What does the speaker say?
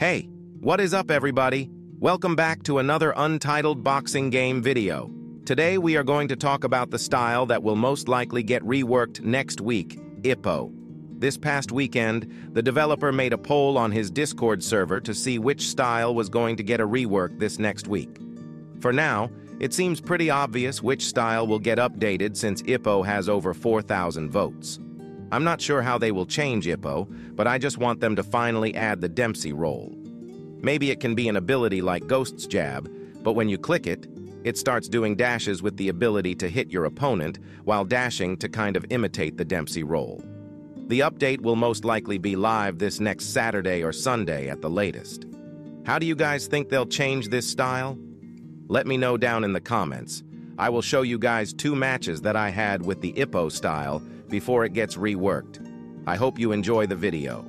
Hey, what is up everybody? Welcome back to another untitled boxing game video. Today we are going to talk about the style that will most likely get reworked next week, Ippo. This past weekend, the developer made a poll on his Discord server to see which style was going to get a rework this next week. For now, it seems pretty obvious which style will get updated since Ippo has over 4,000 votes. I'm not sure how they will change Ippo, but I just want them to finally add the Dempsey roll. Maybe it can be an ability like Ghost's Jab, but when you click it, it starts doing dashes with the ability to hit your opponent while dashing to kind of imitate the Dempsey roll. The update will most likely be live this next Saturday or Sunday at the latest. How do you guys think they'll change this style? Let me know down in the comments. I will show you guys 2 matches that I had with the Ippo style before it gets reworked. I hope you enjoy the video.